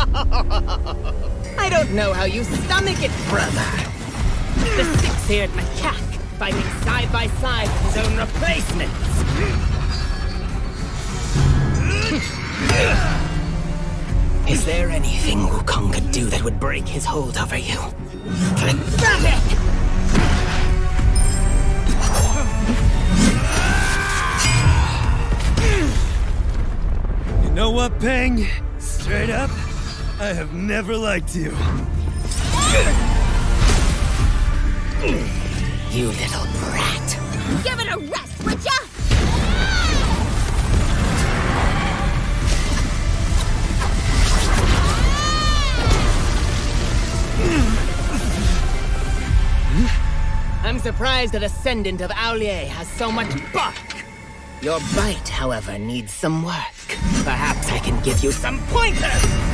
I don't know how you stomach it, brother. The six-eared macaque fighting side by side with his own replacements. Is there anything Wukong could do that would break his hold over you? Pathetic! You know what, Peng? Straight up, I have never liked you. You little brat. Give it a rest, would ya? I'm surprised a descendant of Aulier has so much bark. Your bite, however, needs some work. Perhaps I can give you some pointers!